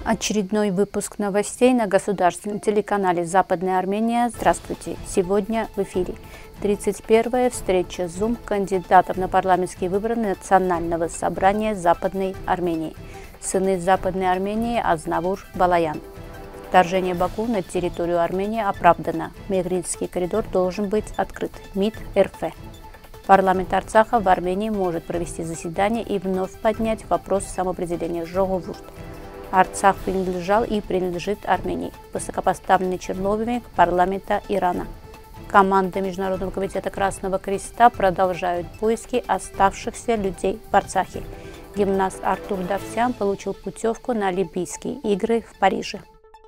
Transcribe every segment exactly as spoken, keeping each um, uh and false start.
Очередной выпуск новостей на государственном телеканале «Западная Армения». Здравствуйте! Сегодня в эфире тридцать первая встреча Zoom кандидатов на парламентские выборы Национального собрания Западной Армении. Сыны Западной Армении Азнавур Балаян. Вторжение Баку на территорию Армении оправдано. Мегринский коридор должен быть открыт. МИД РФ. Парламент Арцаха в Армении может провести заседание и вновь поднять вопрос самоопределения. Жоговурт. Арцах принадлежал и принадлежит Армении. Высокопоставленный чиновник парламента Ирана. Команда Международного комитета Красного Креста продолжают поиски оставшихся людей в Арцахе. Гимнаст Артур Давсян получил путевку на Олимпийские игры в Париже.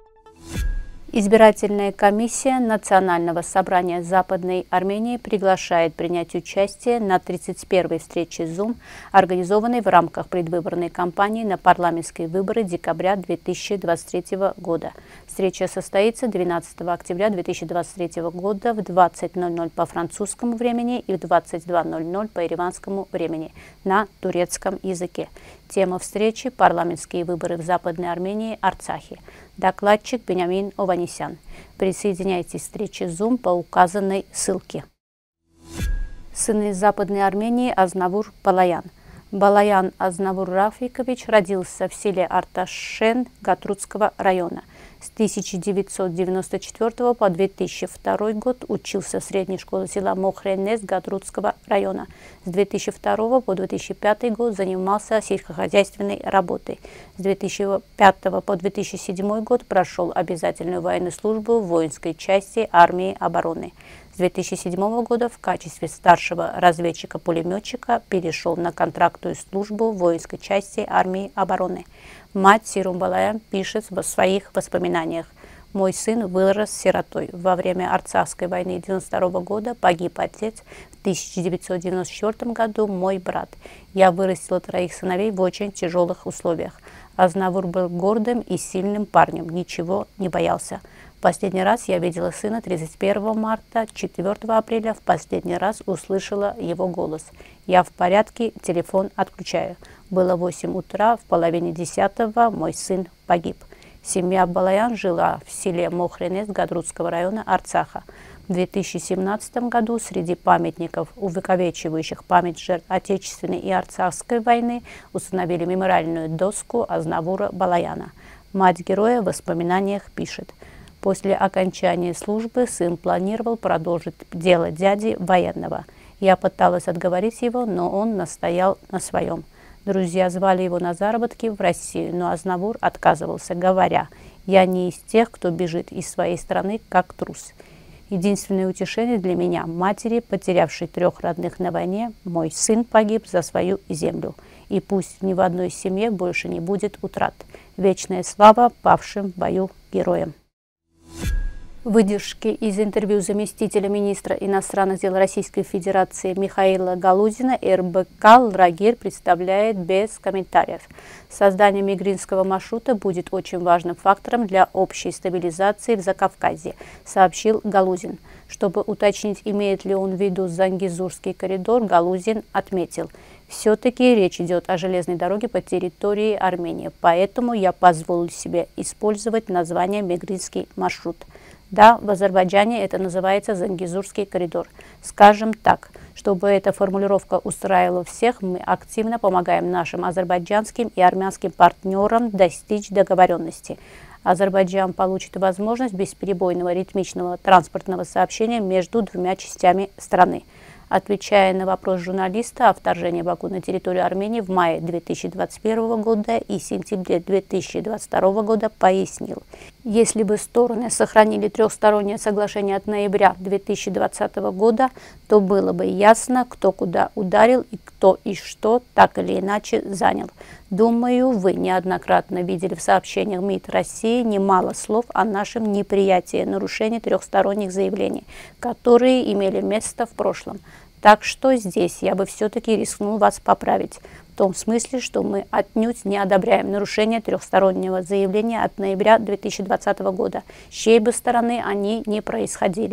Избирательная комиссия Национального собрания Западной Армении приглашает принять участие на тридцать первой встрече Zoom, организованной в рамках предвыборной кампании на парламентские выборы декабря две тысячи двадцать третьего года. Встреча состоится двенадцатого октября две тысячи двадцать третьего года в двадцать ноль ноль по французскому времени и в двадцать два ноль ноль по ереванскому времени на турецком языке. Тема встречи – парламентские выборы в Западной Армении, Арцахе. Докладчик Бенямин Ованесян. Присоединяйтесь к встрече Zoom по указанной ссылке. Сыны Западной Армении Азнавур Балаян. Балаян Азнавур Рафикович родился в селе Арташен Гатруцкого района. С тысяча девятьсот девяносто четвёртого по две тысячи второй год учился в средней школе села Мохренес Гатруцкого района. С две тысячи второго по две тысячи пятый год занимался сельскохозяйственной работой. С две тысячи пятого по две тысячи седьмой год прошел обязательную военную службу в воинской части армии обороны. С две тысячи седьмого года в качестве старшего разведчика-пулеметчика перешел на контрактную службу в воинской части армии обороны. Мать Сирум Балаян пишет в своих воспоминаниях: «Мой сын вырос сиротой. Во время Арцахской войны девяносто второго года погиб отец. В тысяча девятьсот девяносто четвёртом году мой брат. Я вырастила троих сыновей в очень тяжелых условиях. Азнавур был гордым и сильным парнем, ничего не боялся. Последний раз я видела сына тридцать первого марта, четвёртого апреля в последний раз услышала его голос. Я в порядке, телефон отключаю. Было восемь утра, в половине десятого мой сын погиб». Семья Балаян жила в селе Мохренес Гадрутского района Арцаха. В две тысячи семнадцатом году среди памятников, увековечивающих память жертв Отечественной и Арцахской войны, установили мемориальную доску Азнавура Балаяна. Мать героя в воспоминаниях пишет: «После окончания службы сын планировал продолжить дело дяди военного. Я пыталась отговорить его, но он настоял на своем. Друзья звали его на заработки в Россию, но Азнавур отказывался, говоря: «Я не из тех, кто бежит из своей страны, как трус». Единственное утешение для меня, матери, потерявшей трех родных на войне, мой сын погиб за свою землю. И пусть ни в одной семье больше не будет утрат. Вечная слава павшим в бою героям». Выдержки из интервью заместителя министра иностранных дел Российской Федерации Михаила Галузина эр бэ ка «Лагерь» представляет без комментариев. Создание мигринского маршрута будет очень важным фактором для общей стабилизации в Закавказье, сообщил Галузин. Чтобы уточнить, имеет ли он в виду Зангезурский коридор, Галузин отметил: «Все-таки речь идет о железной дороге по территории Армении, поэтому я позволю себе использовать название «Мигринский маршрут». Да, в Азербайджане это называется Зангезурский коридор. Скажем так, чтобы эта формулировка устраивала всех, мы активно помогаем нашим азербайджанским и армянским партнерам достичь договоренности. Азербайджан получит возможность бесперебойного ритмичного транспортного сообщения между двумя частями страны». Отвечая на вопрос журналиста о вторжении Баку на территорию Армении в мае две тысячи двадцать первого года и сентябре две тысячи двадцать второго года, пояснил: «Если бы стороны сохранили трехстороннее соглашение от ноября две тысячи двадцатого года, то было бы ясно, кто куда ударил и кто и что так или иначе занял. Думаю, вы неоднократно видели в сообщениях МИД России немало слов о нашем неприятии нарушения трехсторонних заявлений, которые имели место в прошлом. Так что здесь я бы все-таки рискнул вас поправить, в том смысле, что мы отнюдь не одобряем нарушение трехстороннего заявления от ноября две тысячи двадцатого года, с чьей бы стороны они не происходили.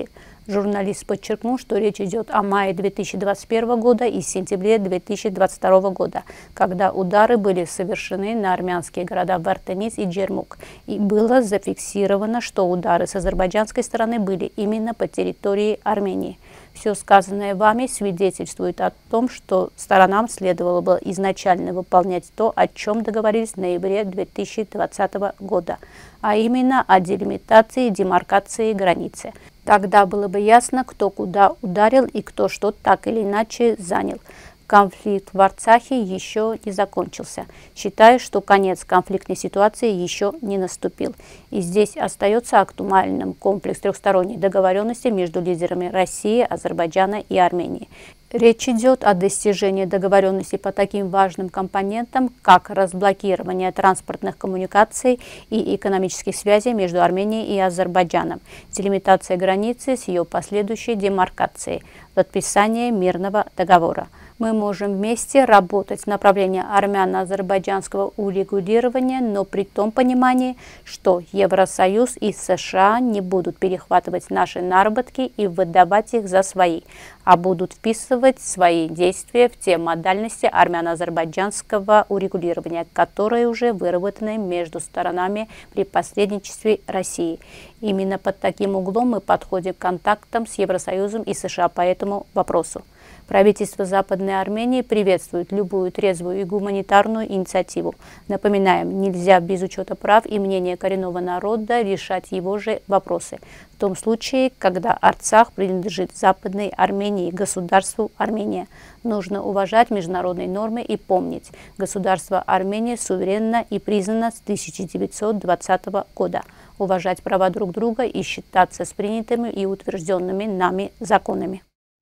Журналист подчеркнул, что речь идет о мае две тысячи двадцать первого года и сентябре две тысячи двадцать второго года, когда удары были совершены на армянские города Вартаниц и Джермук. И было зафиксировано, что удары с азербайджанской стороны были именно по территории Армении. Все сказанное вами свидетельствует о том, что сторонам следовало бы изначально выполнять то, о чем договорились в ноябре две тысячи двадцатого года, а именно о делимитации и демаркации границы. Тогда было бы ясно, кто куда ударил и кто что так или иначе занял. Конфликт в Арцахе еще не закончился. Считаю, что конец конфликтной ситуации еще не наступил. И здесь остается актуальным комплекс трехсторонней договоренности между лидерами России, Азербайджана и Армении. Речь идет о достижении договоренности по таким важным компонентам, как разблокирование транспортных коммуникаций и экономических связей между Арменией и Азербайджаном, делимитация границы с ее последующей демаркацией, подписание мирного договора. Мы можем вместе работать в направлении армяно-азербайджанского урегулирования, но при том понимании, что Евросоюз и США не будут перехватывать наши наработки и выдавать их за свои, а будут вписывать свои действия в те модальности армяно-азербайджанского урегулирования, которые уже выработаны между сторонами при посредничестве России. Именно под таким углом мы подходим к контактам с Евросоюзом и США по этому вопросу. Правительство Западной Армении приветствует любую трезвую и гуманитарную инициативу. Напоминаем, нельзя без учета прав и мнения коренного народа решать его же вопросы. В том случае, когда Арцах принадлежит Западной Армении, государству Армения. Нужно уважать международные нормы и помнить, государство Армения суверенно и признано с тысяча девятьсот двадцатого года. Уважать права друг друга и считаться с принятыми и утвержденными нами законами.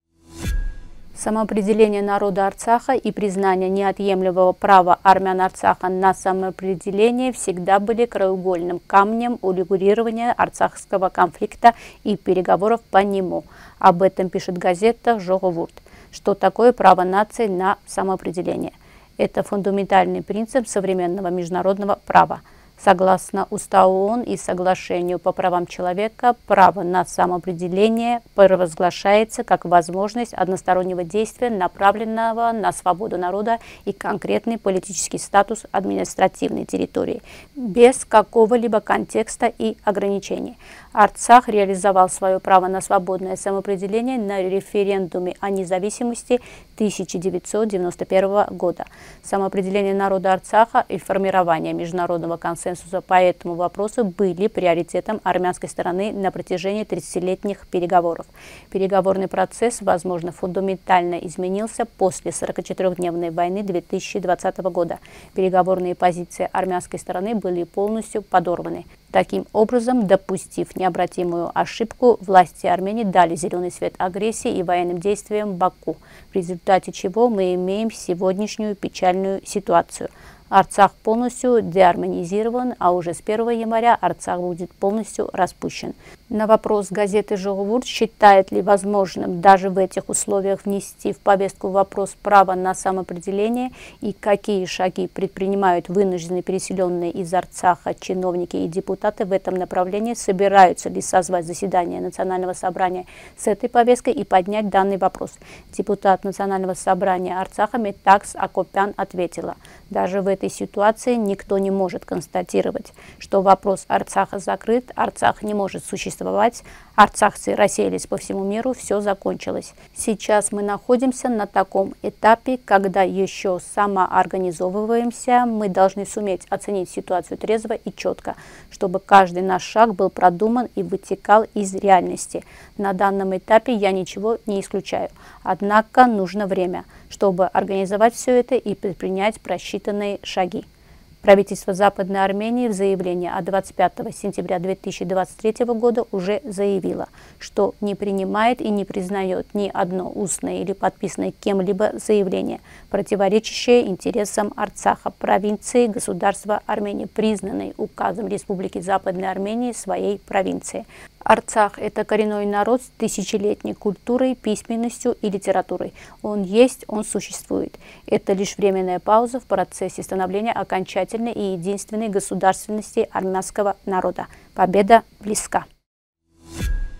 Самоопределение народа Арцаха и признание неотъемлемого права армян Арцаха на самоопределение всегда были краеугольным камнем урегулирования арцахского конфликта и переговоров по нему. Об этом пишет газета «Жоговурт». Что такое право нации на самоопределение? Это фундаментальный принцип современного международного права. Согласно Уставу ООН и Соглашению по правам человека, право на самоопределение провозглашается как возможность одностороннего действия, направленного на свободу народа и конкретный политический статус административной территории, без какого-либо контекста и ограничений. Арцах реализовал свое право на свободное самоопределение на референдуме о независимости тысяча девятьсот девяносто первого года. Самоопределение народа Арцаха и формирование международного консенсуса по этому вопросу были приоритетом армянской стороны на протяжении тридцатилетних переговоров. Переговорный процесс, возможно, фундаментально изменился после сорокачетырёхдневной войны две тысячи двадцатого года. Переговорные позиции армянской стороны были полностью подорваны. Таким образом, допустив необратимую ошибку, власти Армении дали зеленый свет агрессии и военным действиям Баку, в результате чего мы имеем сегодняшнюю печальную ситуацию. Арцах полностью деарменизирован, а уже с первого января Арцах будет полностью распущен. На вопрос газеты «Жоговурт», считает ли возможным даже в этих условиях внести в повестку вопрос права на самоопределение и какие шаги предпринимают вынужденные переселенные из Арцаха чиновники и депутаты в этом направлении, собираются ли созвать заседание Национального собрания с этой повесткой и поднять данный вопрос. Депутат Национального собрания Арцаха Метакс Акопян ответила: даже в этой ситуации никто не может констатировать, что вопрос Арцаха закрыт, Арцах не может существовать, арцахцы рассеялись по всему миру, все закончилось. Сейчас мы находимся на таком этапе, когда еще самоорганизовываемся, мы должны суметь оценить ситуацию трезво и четко, чтобы каждый наш шаг был продуман и вытекал из реальности. На данном этапе я ничего не исключаю, однако нужно время, чтобы организовать все это и предпринять просчитанные шаги. Правительство Западной Армении в заявлении от двадцать пятого сентября две тысячи двадцать третьего года уже заявило, что не принимает и не признает ни одно устное или подписанное кем-либо заявление, противоречащее интересам Арцаха, провинции государства Армении, признанной указом Республики Западной Армении своей провинции. Арцах – это коренной народ с тысячелетней культурой, письменностью и литературой. Он есть, он существует. Это лишь временная пауза в процессе становления окончательной и единственной государственности армянского народа. Победа близка.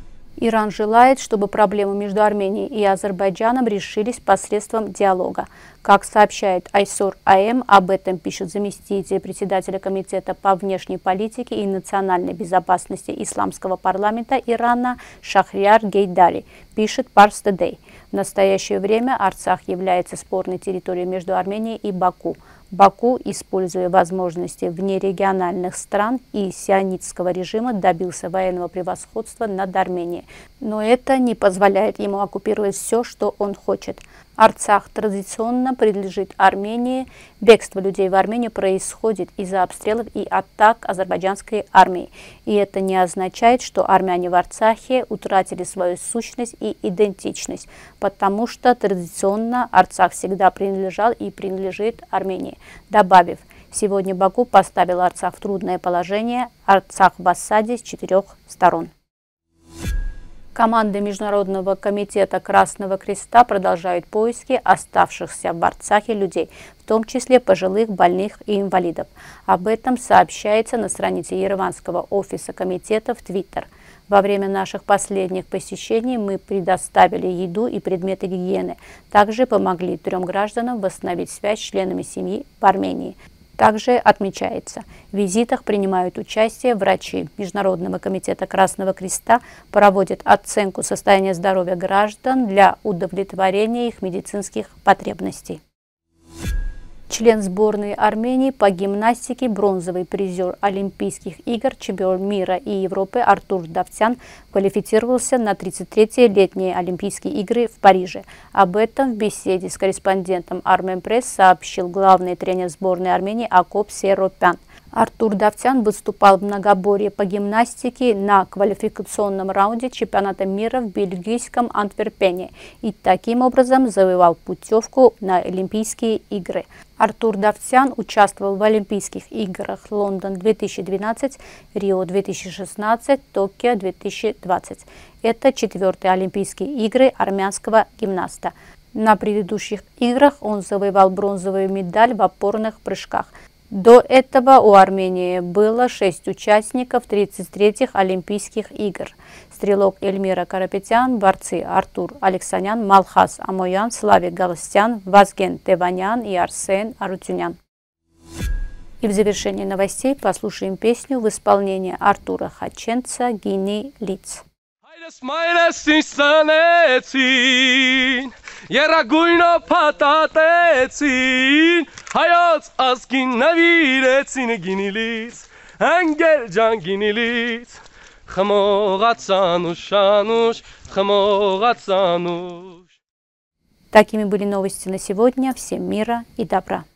Иран желает, чтобы проблемы между Арменией и Азербайджаном решились посредством диалога. Как сообщает Айсор АМ, об этом пишет заместитель председателя Комитета по внешней политике и национальной безопасности Исламского парламента Ирана Шахрияр Гейдари, пишет Pars Today. В настоящее время Арцах является спорной территорией между Арменией и Баку. Баку, используя возможности внерегиональных стран и сионистского режима, добился военного превосходства над Арменией. Но это не позволяет ему оккупировать все, что он хочет. Арцах традиционно принадлежит Армении. Бегство людей в Армению происходит из-за обстрелов и атак азербайджанской армии. И это не означает, что армяне в Арцахе утратили свою сущность и идентичность, потому что традиционно Арцах всегда принадлежал и принадлежит Армении. Добавив, сегодня Баку поставил Арцах в трудное положение. Арцах в осаде с четырех сторон. Команды Международного комитета Красного Креста продолжают поиски оставшихся в Арцахе людей, в том числе пожилых, больных и инвалидов. Об этом сообщается на странице Ереванского офиса комитета в Твиттер. Во время наших последних посещений мы предоставили еду и предметы гигиены. Также помогли трем гражданам восстановить связь с членами семьи в Армении. Также отмечается, в визитах принимают участие врачи Международного комитета Красного Креста, проводят оценку состояния здоровья граждан для удовлетворения их медицинских потребностей. Член сборной Армении по гимнастике, бронзовый призер Олимпийских игр, чемпион мира и Европы Артур Давтян квалифицировался на тридцать третьи летние Олимпийские игры в Париже. Об этом в беседе с корреспондентом Арменпресс сообщил главный тренер сборной Армении Акоп Серопян. Артур Давтян выступал в многоборье по гимнастике на квалификационном раунде чемпионата мира в бельгийском Антверпене и таким образом завоевал путевку на Олимпийские игры. Артур Давтян участвовал в Олимпийских играх Лондон две тысячи двенадцать, Рио две тысячи шестнадцать, Токио две тысячи двадцать. Это четвертые Олимпийские игры армянского гимнаста. На предыдущих играх он завоевал бронзовую медаль в опорных прыжках. До этого у Армении было шесть участников тридцати третьих Олимпийских игр. Стрелок Эльмира Карапетян, борцы Артур Алексанян, Малхас Амоян, Славик Галстян, Вазген Теванян и Арсен Арутюнян. И в завершении новостей послушаем песню в исполнении Артура Хаченца «Гини Лиц». Երագույնը փաթաթեցին, հայոց ազգին նվիրեցին գինիլից, անգել ջան գինիլից, խմողացան ու շանուշ, խմողացան ու... Такими были новости на сегодня. Всем мира и добра.